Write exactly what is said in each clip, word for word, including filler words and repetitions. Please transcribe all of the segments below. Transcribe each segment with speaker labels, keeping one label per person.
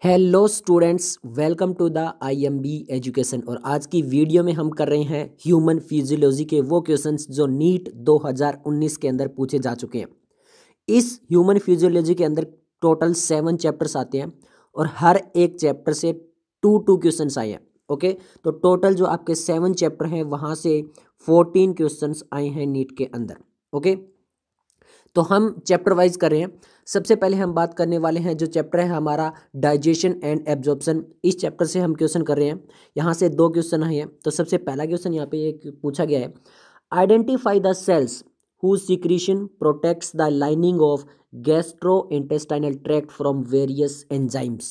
Speaker 1: Hello students, welcome to the I M B education. और आज की वीडियो में हम कर रहे हैं ह्यूमन फिजियोलॉजी के वो क्वेश्चंस जो नीट दो हज़ार उन्नीस के अंदर पूछे जा चुके हैं। इस ह्यूमन फिजियोलॉजी के अंदर टोटल सेवन चैप्टर्स आते हैं और हर एक चैप्टर से टू टू क्वेश्चंस आए हैं। ओके, तो टोटल जो आपके सेवन चैप्टर हैं वहाँ से फोर्टीन क्वेश्चंस आए हैं नीट के अंदर। ओके, तो हम चैप्टर वाइज कर रहे हैं। सबसे पहले हम बात करने वाले हैं जो चैप्टर है हमारा डाइजेशन एंड एब्जॉर्प्शन। इस चैप्टर से हम क्वेश्चन कर रहे हैं। यहाँ से दो क्वेश्चन आए हैं। तो सबसे पहला क्वेश्चन यहाँ पे एक पूछा गया है, identify the cells whose secretion protects the lining of gastrointestinal tract from various enzymes।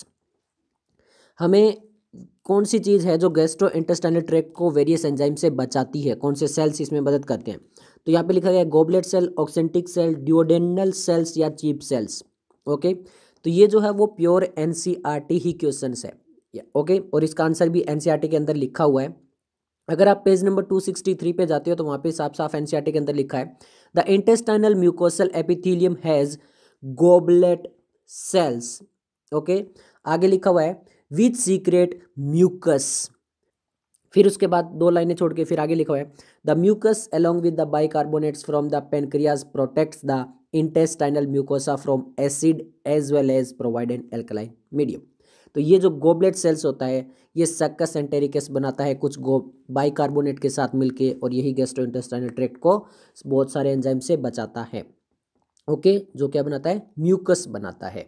Speaker 1: हमें कौन सी चीज़ है जो गैस्ट्रोइंटेस्टाइनल ट्रैक्ट को वेरियस एंजाइम से बचाती है, कौन से सेल्स इसमें मदद करते हैं। तो यहाँ पे लिखा गया है goblet cell, oxyntic cell, duodenal cells या चीप सेल्स। ओके, तो ये जो है वो प्योर एनसीईआरटी ही क्वेश्चंस है। ओके, और इसका आंसर भी एनसीईआरटी के अंदर लिखा हुआ है। अगर आप page number two sixty three पे जाते हो तो वहाँ पे साफ साफ एनसीईआरटी के अंदर लिखा है, the intestinal mucosal epithelium has goblet cells. Okay, आगे लिखा हुआ है विच सीक्रेट म्यूकस। फिर उसके बाद दो लाइनें छोड़ के फिर आगे लिखा हुआ है, the mucus along with the bicarbonates from the pancreas protects the intestinal mucosa from acid as well as provide an alkaline medium. तो ये जो गोबलेट सेल्स होता है ये सक्कस एंटेरिकस बनाता है कुछ गो बाइकार्बोनेट के साथ मिलके, और यही गैस्ट्रोइंटेस्टाइनल ट्रैक्ट को बहुत सारे एंजाइम से बचाता है। ओके, जो क्या बनाता है, म्यूकस बनाता है।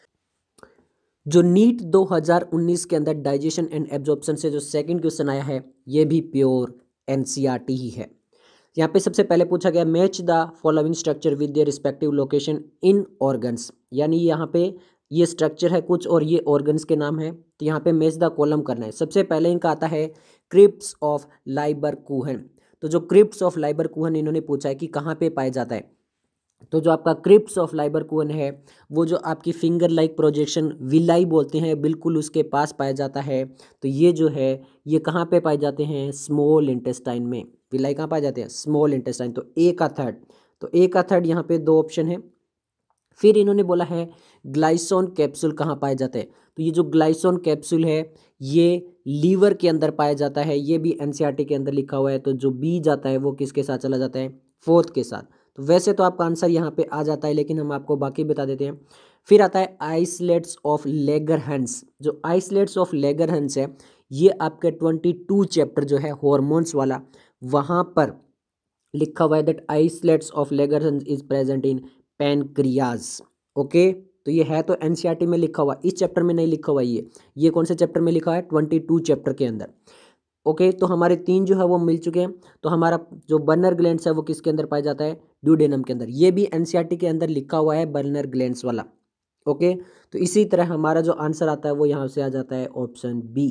Speaker 1: जो नीट दो हज़ार उन्नीस के अंदर डाइजेशन एंड एब्जॉर्प्शन से जो सेकंड क्वेश्चन आया है ये भी प्योर एनसीईआरटी ही है। यहाँ पे सबसे पहले पूछा गया match the following structure with their respective location in organs, यानी यहाँ पे ये स्ट्रक्चर है कुछ और ये ऑर्गन्स के नाम है। तो यहाँ पे मैच द कॉलम करना है। सबसे पहले इनका आता है क्रिप्स ऑफ लाइबरकुहन। तो जो क्रिप्स ऑफ लाइबरकुहन इन्होंने पूछा है कि कहाँ पे पाया जाता है। तो जो आपका क्रिप्स ऑफ लाइबरकुहन है वो जो आपकी फिंगर लाइक प्रोजेक्शन विलाई बोलते हैं बिल्कुल उसके पास पाया जाता है। तो ये जो है ये कहाँ पे पाए जाते हैं, स्मॉल इंटेस्टाइन में। विलाई कहाँ पाए जाते हैं, स्मॉल इंटेस्टाइन। तो ए का थर्ड, तो ए का थर्ड यहाँ पे दो ऑप्शन है। फिर इन्होंने बोला है ग्लाइसोन कैप्सूल कहाँ पाया जाता है। तो ये जो ग्लाइसोन कैप्सूल है ये लीवर के अंदर पाया जाता है, ये भी एनसीईआरटी के अंदर लिखा हुआ है। तो जो बी जाता है वो किसके साथ चला जाता है, फोर्थ के साथ। तो वैसे तो आपका आंसर यहाँ पे आ जाता है लेकिन हम आपको बाकी बता देते हैं। फिर आता है आइसलेट्स ऑफ लेगरहंस। जो आइसलेट्स ऑफ लेगरहंस है ये आपके ट्वेंटी टू चैप्टर जो है हॉर्मोन्स वाला, वहाँ पर लिखा हुआ है that islets of Langerhans is present in pancreas. Okay, तो ये है तो एनसीईआरटी में लिखा हुआ, इस चैप्टर में नहीं लिखा हुआ। ये ये कौन से चैप्टर में लिखा है, ट्वेंटी टू चैप्टर के अंदर। ओके okay, तो हमारे तीन जो है वो मिल चुके हैं। तो हमारा जो बर्नर ग्लैंड्स है वो किसके अंदर पाया जाता है, ड्यूडेनम के अंदर। ये भी एनसीईआरटी के अंदर लिखा हुआ है बर्नर ग्लैंड्स वाला। ओके okay, तो इसी तरह हमारा जो आंसर आता है वो यहाँ से आ जाता है ऑप्शन बी।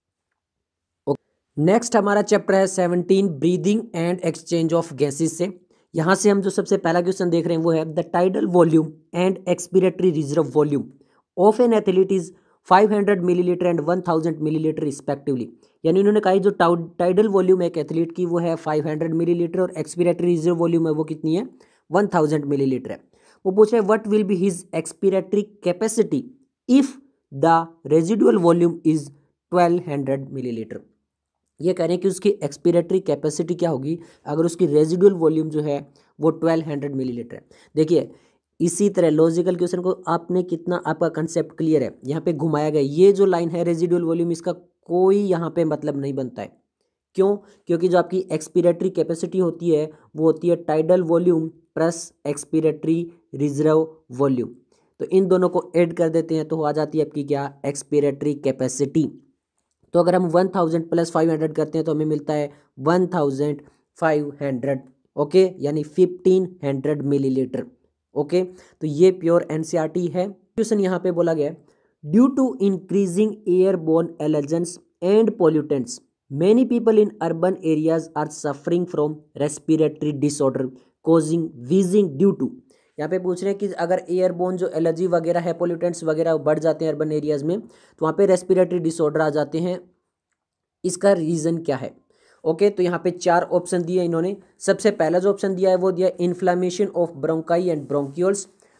Speaker 1: नेक्स्ट हमारा चैप्टर है seventeen breathing and exchange of gases से। यहाँ से हम जो सबसे पहला क्वेश्चन देख रहे हैं वो है the tidal volume and expiratory reserve volume of an athlete is five hundred millilitre and one thousand millilitre respectively. यानी उन्होंने कहा जो टाइडल वॉल्यूम है एक एथलीट की वो है फाइव हंड्रेड मिलीलीटर और एक्सपिरेटरी रिजर्व वॉल्यूम है वो कितनी है, वन थाउजेंड मिलीलीटर है। वो पूछ रहे हैं what will be his expiratory capacity if the residual volume is twelve hundred millilitre. ये कह रहे हैं कि उसकी एक्सपिरेटरी कैपेसिटी क्या होगी अगर उसकी रेजिडुअल वॉल्यूम जो है वो ट्वेल्व हंड्रेड मिलीलीटर है। देखिए इसी तरह लॉजिकल क्वेश्चन को आपने कितना, आपका कंसेप्ट क्लियर है, यहाँ पे घुमाया गया। ये जो लाइन है रेजिडुअल वॉल्यूम, इसका कोई यहाँ पे मतलब नहीं बनता है। क्यों, क्योंकि जो आपकी एक्सपिरेटरी कैपेसिटी होती है वो होती है tidal volume plus expiratory reserve volume. तो इन दोनों को ऐड कर देते हैं तो आ जाती है आपकी क्या, एक्सपिरेटरी कैपेसिटी। तो अगर हम one thousand plus five hundred करते हैं तो हमें मिलता है one thousand five hundred. Okay, यानी फिफ्टीन हंड्रेड मिलीलीटर। ओके, तो ये प्योर एनसीईआरटी है। क्वेश्चन यहाँ पे बोला गया due to increasing airborne allergens and pollutants many people in urban areas are suffering from respiratory disorder causing wheezing due to. यहाँ पे पूछ रहे हैं कि अगर एयरबोर्न जो एलर्जी वगैरह है, पोल्यूटेंट्स वगैरह बढ़ जाते हैं अर्बन एरियाज में तो वहाँ पे रेस्पिरेटरी डिसऑर्डर आ जाते हैं, इसका रीज़न क्या है। ओके okay, तो यहाँ पे चार ऑप्शन दिए इन्होंने। सबसे पहला जो ऑप्शन दिया है वो दिया inflammation of bronchi and bronchioles.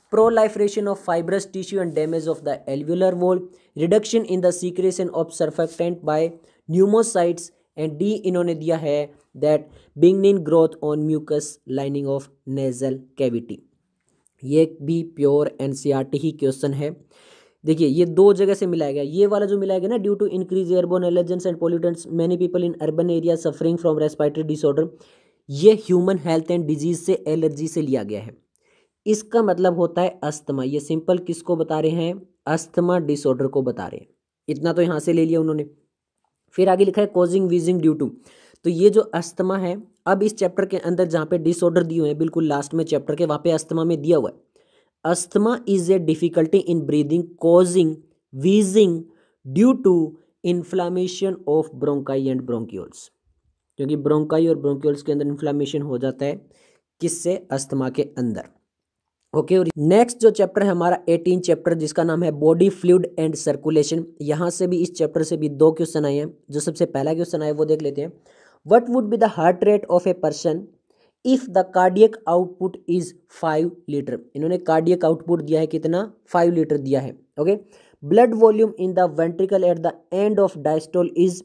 Speaker 1: proliferation of fibrous tissue and damage of the alveolar wall, reduction in the secretion of surfactant by pneumocytes, and D इन्होंने दिया है that benign growth on mucus lining of nasal cavity। ये भी pure NCERT ही question है। देखिए ये दो जगह से मिलाया गया, ये वाला जो मिलाया गया ना, due to increase airborne allergens and pollutants many people in urban area suffering from respiratory disorder, ये ह्यूमन हेल्थ एंड डिजीज से एलर्जी से लिया गया है। इसका मतलब होता है अस्थमा। ये सिंपल किसको बता रहे हैं? अस्थमा डिसऑर्डर को बता रहे हैं। इतना तो यहाँ से ले लिया उन्होंने। फिर आगे लिखा है कॉजिंग वीजिंग ड्यू टू, तो ये जो अस्थमा है, अब इस चैप्टर के अंदर जहाँ पे डिसऑर्डर दिए हुए हैं बिल्कुल लास्ट में चैप्टर के, वहाँ पे अस्थमा में दिया हुआ है asthma is a difficulty in breathing causing wheezing due to inflammation of bronchi and bronchioles, क्योंकि ब्रोंकाई और ब्रोंक्यूल्स के अंदर इन्फ्लामेशन हो जाता है किससे? अस्थमा के अंदर। ओके okay, और नेक्स्ट जो चैप्टर है हमारा एटीन चैप्टर, जिसका नाम है बॉडी फ्लूइड एंड सर्कुलेशन। यहाँ से भी, इस चैप्टर से भी दो क्वेश्चन आए हैं। जो सबसे पहला क्वेश्चन आया वो देख लेते हैं। What would be the heart rate of a person if the cardiac output is five litre. इन्होंने कार्डियक आउटपुट दिया है कितना? फाइव लीटर दिया है। Okay, blood volume in the ventricle at the end of diastole is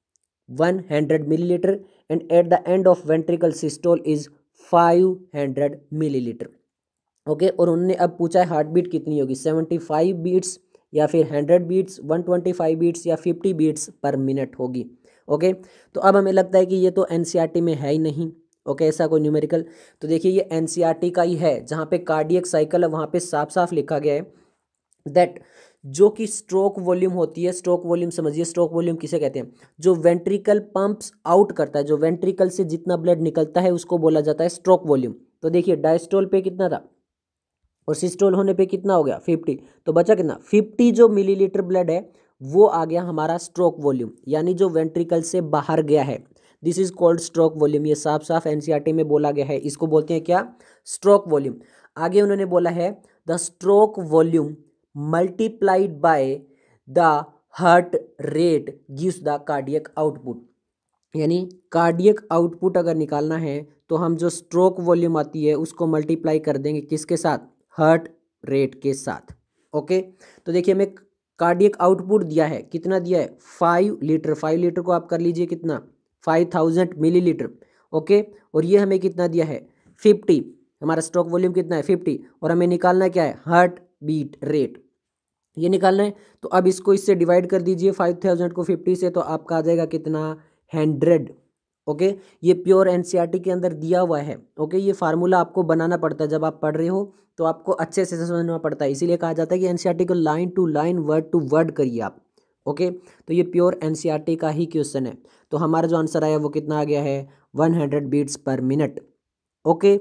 Speaker 1: one hundred millilitre and at the end of ventricle systole is five hundred millilitre. Okay okay, और उन्होंने अब पूछा है हार्ट बीट कितनी होगी, seventy five beats या फिर hundred beats, one twenty five beats या फिफ्टी बीट्स पर मिनट होगी। ओके okay, तो अब हमें लगता है कि ये तो एनसीईआरटी में है ही नहीं। ओके okay, ऐसा कोई न्यूमेरिकल, तो देखिए ये एनसीईआरटी का ही है, जहाँ पे कार्डियक साइकिल है वहाँ पे साफ साफ लिखा गया है दैट जो कि स्ट्रोक वॉल्यूम होती है, स्ट्रोक वॉल्यूम समझिए, स्ट्रोक वॉल्यूम किसे कहते हैं? जो वेंट्रिकल पंप्स आउट करता है, जो वेंट्रिकल से जितना ब्लड निकलता है उसको बोला जाता है स्ट्रोक वॉल्यूम। तो देखिए डायस्टोल पे कितना था और सिस्टोल होने पे कितना हो गया? फिफ्टी, तो बचा कितना? फिफ्टी जो मिलीलीटर ब्लड है वो आ गया हमारा स्ट्रोक वॉल्यूम, यानी जो वेंट्रिकल से बाहर गया है। This is called stroke volume. ये साफ साफ एनसीईआरटी में बोला गया है, इसको बोलते हैं क्या? Stroke volume. आगे उन्होंने बोला है the stroke volume multiplied by the heart rate gives the cardiac output, यानी कार्डियक आउटपुट अगर निकालना है तो हम जो स्ट्रोक वॉल्यूम आती है उसको मल्टीप्लाई कर देंगे किसके साथ? हार्ट रेट के साथ। ओके, तो देखिए हमें कार्डियक आउटपुट दिया है, कितना दिया है? Five litre. फाइव लीटर को आप कर लीजिए कितना? Five thousand millilitre. ओके, और ये हमें कितना दिया है? फिफ्टी। हमारा स्ट्रोक वॉल्यूम कितना है? फिफ्टी, और हमें निकालना क्या है? हार्ट बीट रेट, ये निकालना है। तो अब इसको इससे डिवाइड कर दीजिए, फाइव थाउजेंड को फिफ्टी से, तो आपका आ जाएगा कितना? हंड्रेड। ओके, ये प्योर एनसीईआरटी के अंदर दिया हुआ है। ओके, ये फार्मूला आपको बनाना पड़ता है, जब आप पढ़ रहे हो तो आपको अच्छे से समझना पड़ता है, इसीलिए कहा जाता है कि एनसीईआरटी को line to line word to word करिए आप। ओके, तो ये प्योर एनसीईआरटी का ही क्वेश्चन है। तो हमारा जो आंसर आया वो कितना आ गया है? One hundred beats per minute. Okay,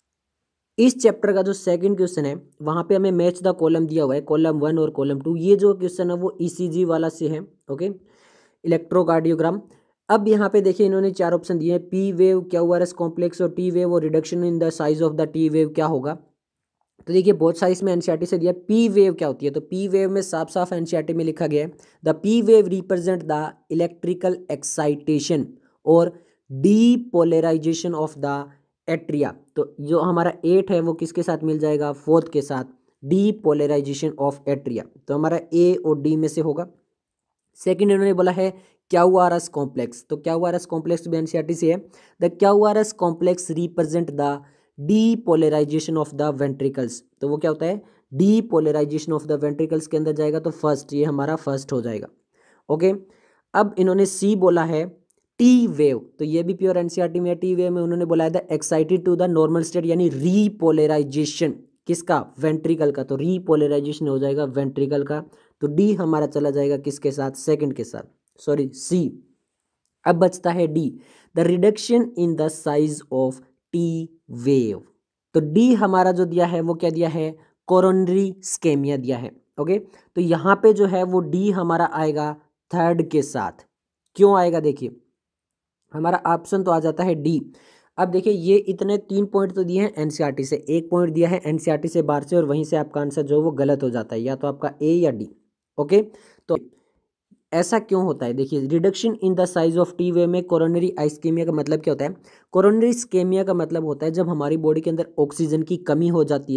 Speaker 1: इस चैप्टर का जो सेकंड क्वेश्चन है वहाँ पे हमें मैच द कॉलम दिया हुआ है, कॉलम वन और कॉलम टू। ये जो क्वेश्चन है वो ईसीजी वाला से है। Okay, electrocardiogram. अब यहाँ पे देखिए इन्होंने चार ऑप्शन दिए हैं, P wave, Q R S complex और टी वेव, और reduction in the size of the T wave क्या होगा? तो देखिए बहुत सारी इसमें एनसीईआरटी से दिया। पी वेव क्या होती है? तो पी वेव में साफ साफ एनसीईआरटी में लिखा गया है the P wave represent the electrical excitation और डीपोलराइजेशन ऑफ द एट्रिया। तो जो हमारा एट है वो किसके साथ मिल जाएगा? फोर्थ के साथ, डीपोलराइजेशन ऑफ एट्रिया। तो हमारा ए और डी में से होगा। सेकंड इन्होंने बोला है क्यू आर एस कॉम्प्लेक्स। तो क्यू आर एस कॉम्प्लेक्स भी एनसीईआरटी से है। The Q R S complex represent the depolarization of the ventricles. तो वो क्या होता है? डीपोलराइजेशन ऑफ द वेंट्रिकल्स के अंदर जाएगा, तो फर्स्ट, ये हमारा फर्स्ट हो जाएगा। ओके, अब इन्होंने सी बोला है टी वेव, तो ये भी प्योर एनसीईआरटी में है। टी वेव में उन्होंने बोला है the excited to the normal state, यानी रीपोलराइजेशन किसका? वेंट्रिकल का। तो रीपोलराइजेशन हो जाएगा वेंट्रिकल का। तो डी हमारा चला जाएगा किसके साथ? सेकंड के साथ, सॉरी सी। अब बचता है D, the reduction in the size of T wave. तो डी हमारा जो दिया है वो क्या दिया है? कोरोनरी स्केमिया दिया है। ओके, तो यहाँ पे जो है वो डी हमारा आएगा थर्ड के साथ। क्यों आएगा? देखिए हमारा ऑप्शन तो आ जाता है डी। अब देखिए ये इतने तीन पॉइंट तो दिए हैं एनसीईआरटी से, एक पॉइंट दिया है एनसीईआरटी से बाहर से, और वहीं से आपका आंसर जो वो गलत हो जाता है, या तो आपका ए या डी। ओके, तो ऐसा क्यों होता है? देखिए reduction in the size of T wave में कोरोनरी आइस्केमिया का मतलब क्या होता है? कोरोनरी स्केमिया का मतलब होता है जब हमारी बॉडी के अंदर ऑक्सीजन की कमी हो जाती है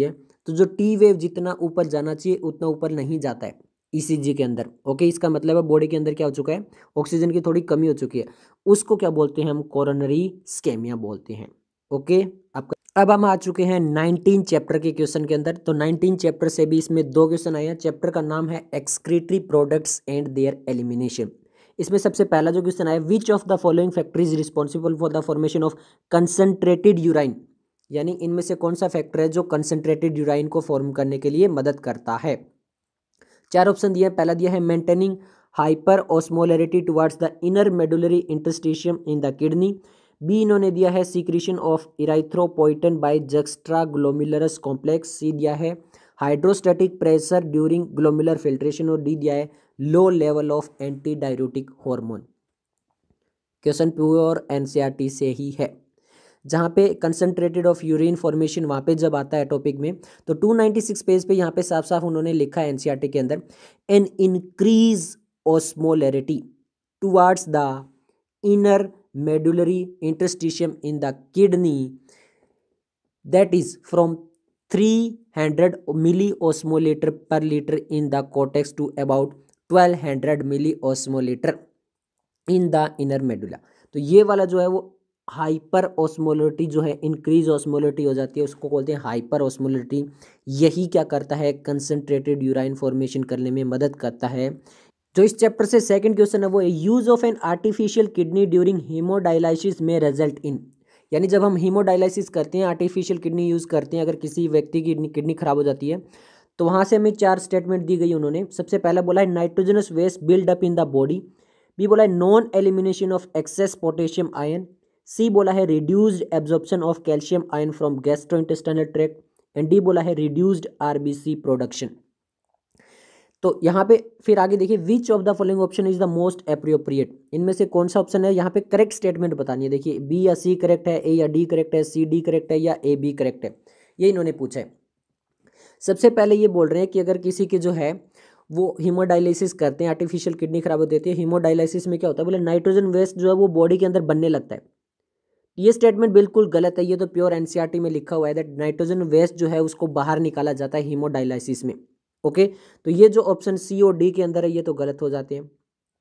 Speaker 1: तो जो टी वेव जितना ऊपर जाना चाहिए उतना ऊपर नहीं जाता है ईसीजी के अंदर। ओके, इसका मतलब है बॉडी के अंदर क्या हो चुका है, ऑक्सीजन की थोड़ी कमी हो चुकी है, उसको क्या बोलते हैं हम, कोरोनरी स्केमिया बोलते हैं। ओके, आपका अब हम आ चुके हैं नाइनटीन चैप्टर के क्वेश्चन के अंदर। तो नाइनटीन चैप्टर से भी इसमें दो क्वेश्चन आए हैं। चैप्टर का नाम है excretory products and their elimination. इसमें सबसे पहला जो क्वेश्चन आया, which of the following factor is responsible for the formation of concentrated urine, यानी इनमें से कौन सा फैक्टर है जो कंसंट्रेटेड यूराइन को फॉर्म करने के लिए मदद करता है। चार ऑप्शन दिए हैं। पहला दिया है maintaining hyper osmolarity towards the inner medullary interstitium in the kidney. B इन्होंने दिया है secretion of erythropoietin by juxta glomerulus complex. C दिया है hydrostatic pressure during glomerular filtration. और डी दिया है low level of anti diuretic hormone. Question pure NCERT से ही है। जहाँ पे कंसंट्रेटेड ऑफ यूरिन फॉर्मेशन वहाँ पे जब आता है टॉपिक में, तो टू नाइंटी सिक्स पेज पे यहाँ पे साफ साफ उन्होंने लिखा है एनसीईआरटी के अंदर, an increase osmolarity towards the inner medullary interstitium in the kidney that is from three hundred milli osmolitre per litre in the cortex to about twelve hundred milli osmolitre in the inner medulla. तो ये वाला जो है वो hyper osmolarity जो है, increase osmolarity हो जाती है, उसको बोलते हैं हाइपर ऑस्मोलरिटी। यही क्या करता है, कंसंट्रेटेड यूराइन फॉर्मेशन करने में मदद करता है। जो इस चैप्टर से सेकंड क्वेश्चन है वो use of an artificial kidney during haemodialysis में रिजल्ट इन, यानी जब हम हीमोडायलिसिस करते हैं, आर्टिफिशियल किडनी यूज़ करते हैं, अगर किसी व्यक्ति की किडनी खराब हो जाती है, तो वहाँ से हमें चार स्टेटमेंट दी गई उन्होंने। सबसे पहला बोला है nitrogenous waste build up in the body. B बोला है non elimination of excess potassium ion. C बोला है reduced absorption of calcium ion from gastrointestinal tract. And D बोला है रिड्यूस्ड आरबीसी प्रोडक्शन। तो यहाँ पे फिर आगे देखिए, which of the following option is the most appropriate, इनमें से कौन सा ऑप्शन है, यहाँ पे करेक्ट स्टेटमेंट बतानी है। देखिए बी या सी करेक्ट है, ए या डी करेक्ट है, सी डी करेक्ट है, या ए बी करेक्ट है, ये इन्होंने पूछा है। सबसे पहले ये बोल रहे हैं कि अगर किसी के जो है वो हीमोडायलिसिस करते हैं, आर्टिफिशियल किडनी खराब हो जाती है, हीमोडायलिसिस में क्या होता है, बोले नाइट्रोजन वेस्ट जो है वो बॉडी के अंदर बनने लगता है। ये स्टेटमेंट बिल्कुल गलत है, ये तो प्योर एनसीईआरटी में लिखा हुआ है दैट नाइट्रोजन वेस्ट जो है उसको बाहर निकाला जाता है हीमोडायलिसिस में। Okay okay? तो ये जो ऑप्शन सी और डी के अंदर है ये तो गलत हो जाते हैं।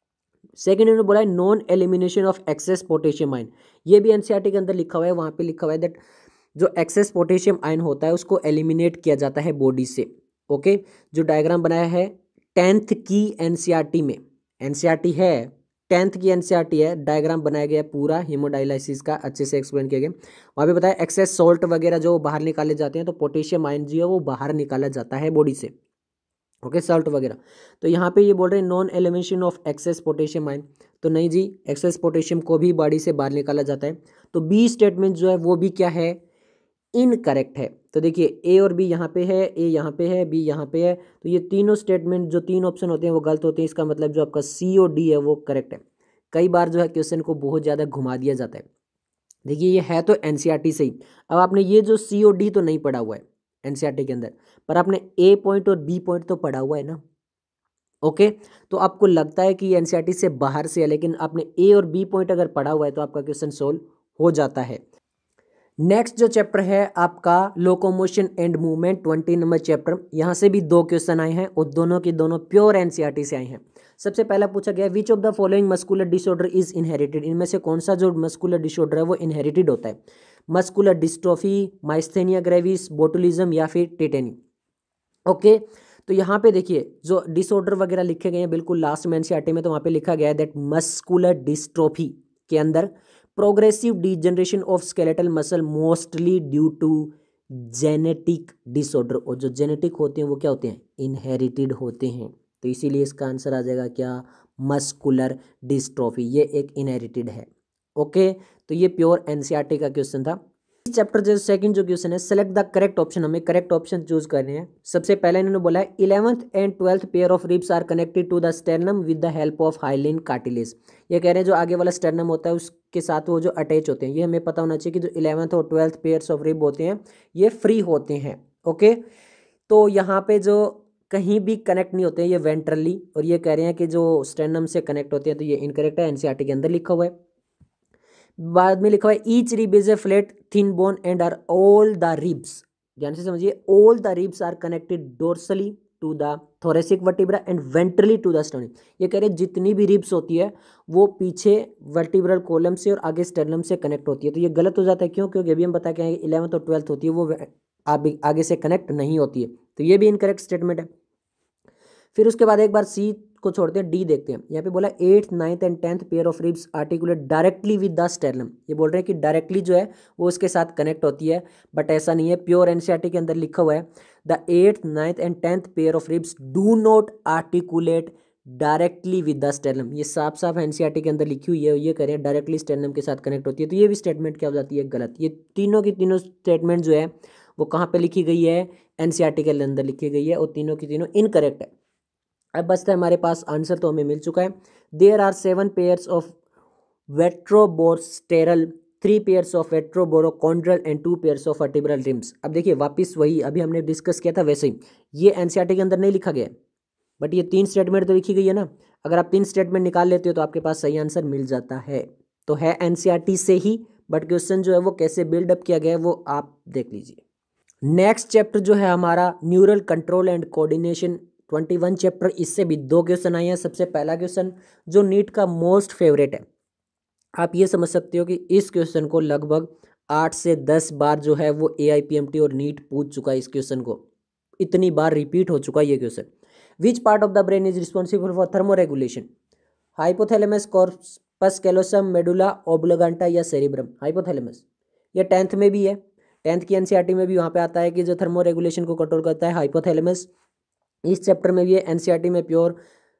Speaker 1: सेकंड इन्होंने बोला है non elimination of excess potassium ion, ये भी एनसीईआरटी के अंदर लिखा हुआ है, वहाँ पे लिखा हुआ है दैट जो एक्सेस पोटेशियम आयन होता है उसको एलिमिनेट किया जाता है बॉडी से। Okay okay? जो डायग्राम बनाया है टेंथ की एनसीईआरटी में, एनसीईआरटी है टेंथ की एनसीईआरटी है, डायग्राम बनाया गया पूरा हीमोडायलिसिस का, अच्छे से एक्सप्लेन किया गया। वहाँ पे बताया एक्सेस सॉल्ट वगैरह जो बाहर निकाले जाते हैं, तो पोटेशियम आयन जो है वो बाहर निकाला जाता है बॉडी से। ओके okay, सॉल्ट वगैरह। तो यहाँ पे ये बोल रहे हैं non elimination of excess potassium ion, तो नहीं जी, एक्सेस पोटेशियम को भी बॉडी से बाहर निकाला जाता है। तो बी स्टेटमेंट जो है वो भी क्या है, इनकरेक्ट है। तो देखिए ए और बी यहाँ पे है, ए यहाँ पे है, बी यहाँ पे है, तो ये तीनों स्टेटमेंट जो तीन ऑप्शन होते हैं वो गलत होते हैं। इसका मतलब जो आपका सी और डी है वो करेक्ट है। कई बार जो है क्वेश्चन को बहुत ज़्यादा घुमा दिया जाता है। देखिए ये है तो एनसीईआरटी से ही, अब आपने ये जो सी और डी तो नहीं पढ़ा हुआ है एनसीईआरटी के अंदर, पर आपने ए पॉइंट और बी पॉइंट तो पढ़ा हुआ है ना। Okay okay? तो आपको लगता है कि एनसीईआरटी से बाहर से है, लेकिन आपने ए और बी पॉइंट अगर पढ़ा हुआ है तो आपका क्वेश्चन सोल्व हो जाता है। नेक्स्ट जो चैप्टर है आपका locomotion and movement, twenty number chapter, यहाँ से भी दो क्वेश्चन आए हैं और दोनों के दोनों प्योर एनसीईआरटी से आए हैं। सबसे पहला पूछा गया which of the following muscular disorder is inherited, इनमें से कौन सा जो मस्कुलर डिसऑर्डर है वो इनहेरिटेड होता है, muscular dystrophy, myasthenia gravis, botulism या फिर टेटेनी। Okay okay? तो यहाँ पे देखिए जो डिसऑर्डर वगैरह लिखे गए हैं बिल्कुल लास्ट में एनसीईआरटी में, तो वहाँ पे लिखा गया है दैट मस्कुलर डिस्ट्रोफी के अंदर progressive degeneration of skeletal muscle mostly due to genetic disorder, और जो जेनेटिक होते हैं वो क्या होते हैं, इनहेरिटेड होते हैं। तो इसीलिए इसका आंसर आ जाएगा क्या, मस्कुलर डिस्ट्रोफी, ये एक इनहेरिटेड है। Okay okay? तो ये प्योर एनसीईआरटी का क्वेश्चन था। इस चैप्टर जो सेकंड जो क्वेश्चन है, सेलेक्ट द करेक्ट ऑप्शन, हमें करेक्ट ऑप्शन चूज करने हैं। सबसे पहले इन्होंने बोला है eleventh and twelfth pair of ribs are connected to the sternum with the help of hyaline cartilage. ये कह रहे हैं जो आगे वाला स्टर्नम होता है उसके साथ वो जो अटैच होते हैं, ये हमें पता होना चाहिए कि जो इलेवंथ और ट्वेल्थ पेयर्स ऑफ रिब होते हैं ये फ्री होते हैं। ओके, तो यहाँ पे जो कहीं भी कनेक्ट नहीं होते हैं ये वेंट्रली, और ये कह रहे हैं कि जो स्टर्नम से कनेक्ट होते हैं, तो ये इनकरेक्ट है, एनसीईआरटी के अंदर लिखा हुआ है। बाद में लिखा हुआ है each rib is a flat thin bone and are all the ribs ध्यान से समझिए, all the ribs are connected dorsally to the thoracic vertebra and ventrally to the sternum. ये कह रहे हैं जितनी भी रिब्स होती है वो पीछे वर्टिब्रल कॉलम से और आगे स्टर्नम से कनेक्ट होती है। तो ये गलत हो जाता है, क्यों? क्योंकि अभी हम बता के आए इलेवंथ और ट्वेल्थ होती है वो आगे आगे से कनेक्ट नहीं होती है, तो ये भी इनकरेक्ट स्टेटमेंट है। फिर उसके बाद एक बार सी को छोड़ते हैं, डी देखते हैं। यहाँ पे बोला eighth ninth and tenth pair of ribs articulate directly with the sternum. ये बोल रहे हैं कि डायरेक्टली जो है वो उसके साथ कनेक्ट होती है, बट ऐसा नहीं है। प्योर एनसीईआरटी के अंदर लिखा हुआ है the eighth ninth and tenth pair of ribs do not articulate directly with the sternum. ये साफ साफ एनसीईआरटी के अंदर लिखी हुई है, ये कह रहे हैं डायरेक्टली स्टेर्नम के साथ कनेक्ट होती है। तो ये भी स्टेटमेंट क्या हो जाती है? गलत। ये तीनों की तीनों स्टेटमेंट जो है वो कहाँ पे लिखी गई है? एनसीईआरटी के अंदर लिखी गई है, और तीनों की तीनों इनकरेक्ट है। अब बचता है हमारे पास आंसर, तो हमें मिल चुका है। There are seven pairs of वेट्रोबोस्टेरल, three pairs of vertebrochondral and two pairs of vertebral ribs. अब देखिए वापस वही अभी हमने डिस्कस किया था वैसे ही, ये एनसीईआरटी के अंदर नहीं लिखा गया है, बट ये तीन स्टेटमेंट तो लिखी गई है ना। अगर आप तीन स्टेटमेंट निकाल लेते हो तो आपके पास सही आंसर मिल जाता है। तो है एनसीईआरटी से ही, बट क्वेश्चन जो है वो कैसे बिल्डअप किया गया है वो आप देख लीजिए। नेक्स्ट चैप्टर जो है हमारा neural control and coordination, twenty one chapter. इससे भी दो क्वेश्चन आए हैं। सबसे पहला क्वेश्चन जो नीट का मोस्ट फेवरेट है, आप ये समझ सकते हो कि इस क्वेश्चन को लगभग आठ से दस बार जो है वो एआईपीएमटी और नीट पूछ चुका है। इस क्वेश्चन को इतनी बार रिपीट हो चुका है ये question. Which part of the brain is responsible for thermoregulation? Hypothalamus, corpus callosum, medulla oblongata या सेरिब्रम? हाइपोथैलेमस। ये टेंथ में भी है, टेंथ की एनसीईआरटी में भी वहाँ पे आता है कि जो थर्मोरेगुलेशन को कंट्रोल करता है हाइपोथैलेमस। इस चैप्टर में भी है, एनसीईआरटी में प्योर।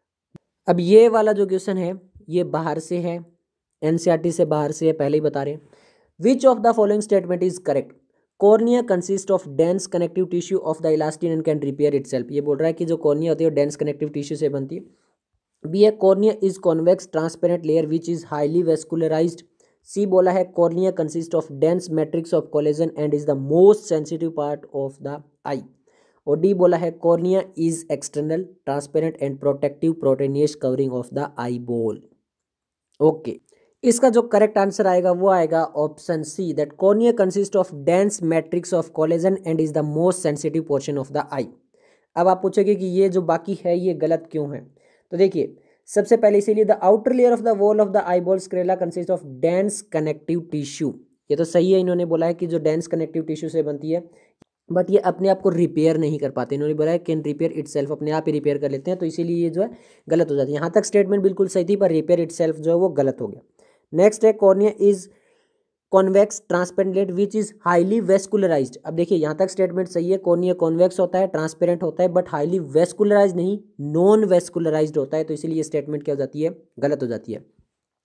Speaker 1: अब ये वाला जो क्वेश्चन है ये बाहर से है, एनसीईआरटी से बाहर से है, पहले ही बता रहे हैं। Which of the following statement is correct? Cornea consist of dense connective tissue of the elastin and can repair itself. ये बोल रहा है कि जो कॉर्निया होती है वो डेंस कनेक्टिव टिश्यू से बनती है। बी है cornea is convex transparent layer which is highly vascularised. C बोला है cornea consist of dense matrix of collagen and is the most sensitive part of the eye. और डी बोला है cornea is external transparent and protective proteinaceous covering of the eye ball. Okay, इसका जो correct answer आएगा वो आएगा option C, that cornea consist of dense matrix of collagen and is the most sensitive portion of the eye. अब आप पूछोगे कि ये जो बाकी है ये गलत क्यों है? तो देखिए, सबसे पहले इसीलिए the outer layer of the wall of the eye ball sclera consist of dense connective tissue. ये तो सही है, इन्होंने बोला है कि जो डेंस कनेक्टिव टिश्यू से बनती है, बट ये अपने आप को रिपेयर नहीं कर पाते। इन्होंने बोला है कैन रिपेयर इटसेल्फ, अपने आप ही रिपेयर कर लेते हैं, तो इसीलिए ये जो है गलत हो जाती है। यहाँ तक स्टेटमेंट बिल्कुल सही थी, पर रिपेयर इटसेल्फ जो है वो गलत हो गया। नेक्स्ट है cornea is convex transparent which is highly vascularised. अब देखिए यहाँ तक स्टेटमेंट सही है, कॉर्निया कॉन्वेक्स होता है, ट्रांसपेरेंट होता है, बट हाईली वेस्कुलराइज्ड नहीं, नॉन वेस्कुलराइज्ड होता है, तो इसीलिए ये स्टेटमेंट क्या हो जाती है? गलत हो जाती है।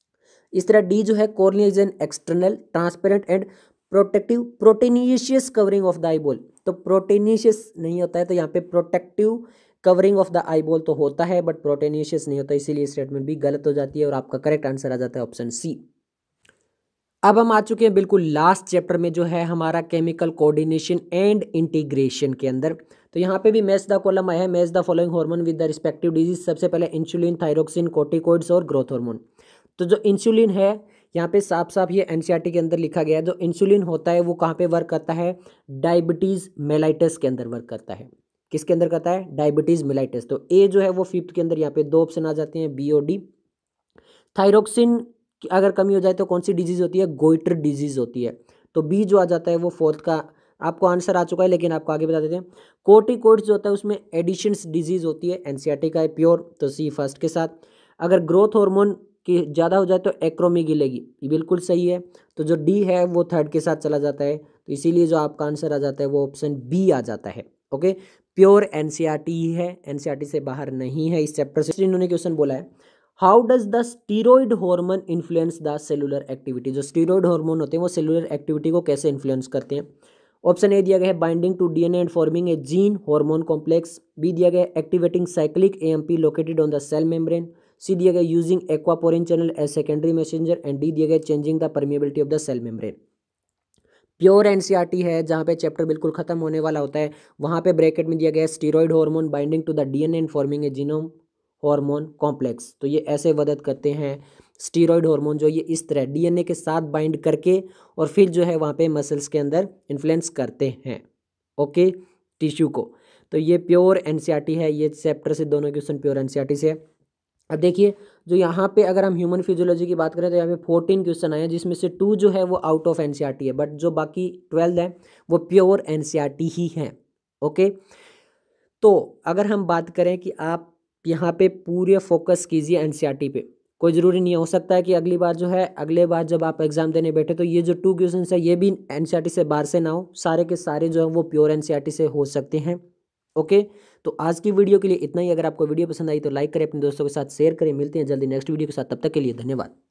Speaker 1: इस तरह डी जो है cornea is an external transparent and protective proteinaceous covering of the eye ball. तो प्रोटेनिशियस नहीं होता है, तो यहाँ पे protective covering of the eye ball तो होता है, बट प्रोटेनिशियस नहीं होता, इसीलिए स्टेटमेंट भी गलत हो जाती है और आपका करेक्ट आंसर आ जाता है ऑप्शन सी। अब हम आ चुके हैं बिल्कुल लास्ट चैप्टर में, जो है हमारा केमिकल कोऑर्डिनेशन एंड इंटीग्रेशन के अंदर। तो यहाँ पे भी मैच द कॉलम आया है, match the following hormone with the respective disease. सबसे पहले इंसुलिन, थायरोक्सिन, कोर्टिकोइड्स और ग्रोथ हार्मोन। तो जो इंसुलिन है यहाँ पे साफ साफ ये एनसीईआरटी के अंदर लिखा गया है। जो इंसुलिन होता है वो कहाँ पे वर्क करता है? डायबिटीज़ मेलाइटस के अंदर वर्क करता है। किसके अंदर करता है? Diabetes mellitus. तो ए जो है वो फिफ्थ के अंदर, यहाँ पे दो ऑप्शन आ जाते हैं, बी और डी। थायरोक्सिन की अगर कमी हो जाए तो कौन सी डिजीज़ होती है? गोइटर डिजीज़ होती है, तो बी जो आ जाता है वो फोर्थ का आपको आंसर आ चुका है, लेकिन आपको आगे बता देते हैं। कोर्टिकोइड्स जो होता है उसमें एडिशंस डिजीज़ होती है, एनसीईआरटी का है प्योर, तो सी फर्स्ट के साथ। अगर ग्रोथ हार्मोन की ज़्यादा हो जाए तो एक्रोमीगिलेगी, ये बिल्कुल सही है, तो जो डी है वो थर्ड के साथ चला जाता है, तो इसीलिए जो आपका आंसर आ जाता है वो ऑप्शन बी आ जाता है। ओके, प्योर एनसीईआरटी ही है, एनसीईआरटी से बाहर नहीं है इस चैप्टर से। इन्होंने क्वेश्चन बोला है how does the steroid hormone influence the cellular activity. जो स्टीरॉयड हार्मोन होते हैं वो सेलुलर एक्टिविटी को कैसे इन्फ्लुएंस करते हैं? ऑप्शन ए दिया गया है binding to DNA and forming a gene hormone complex. B दिया गया है activating cyclic AMP located on the cell membrane. C दिया गया using aquaporin channel as secondary messenger and D दिया गया changing the permeability of the cell membrane. Pure NCERT है, जहाँ पे चैप्टर बिल्कुल खत्म होने वाला होता है, वहाँ पे ब्रैकेट में दिया गया है steroid hormone binding to the DNA and forming a genome hormone complex. तो ये ऐसे मदद करते हैं स्टीरॉयड हार्मोन जो ये इस तरह डीएनए के साथ बाइंड करके और फिर जो है वहाँ पे मसल्स के अंदर इन्फ्लुएंस करते हैं। ओके, टिश्यू को। तो ये प्योर एनसीईआरटी है, ये चैप्टर से दोनों क्वेश्चन प्योर एनसीईआरटी से है। अब देखिए जो यहाँ पे अगर हम ह्यूमन फिजियोलॉजी की बात करें तो यहाँ पे फोर्टीन क्वेश्चन आए हैं, जिसमें से टू जो है वो आउट ऑफ एनसीईआरटी है, बट जो बाकी ट्वेल्व है वो प्योर एनसीईआरटी ही है। ओके, तो अगर हम बात करें कि आप यहाँ पे पूरे फोकस कीजिए एनसीईआरटी पे, कोई ज़रूरी नहीं, हो सकता है कि अगली बार जो है अगले बार जब आप एग्जाम देने बैठे तो ये जो टू क्वेश्चन है ये भी एनसीईआरटी से बाहर से ना हो, सारे के सारे जो है वो प्योर एनसीईआरटी से हो सकते हैं। ओके, तो आज की वीडियो के लिए इतना ही। अगर आपको वीडियो पसंद आई तो लाइक करें, अपने दोस्तों के साथ शेयर करें। मिलते हैं जल्दी नेक्स्ट वीडियो के साथ, तब तक के लिए धन्यवाद।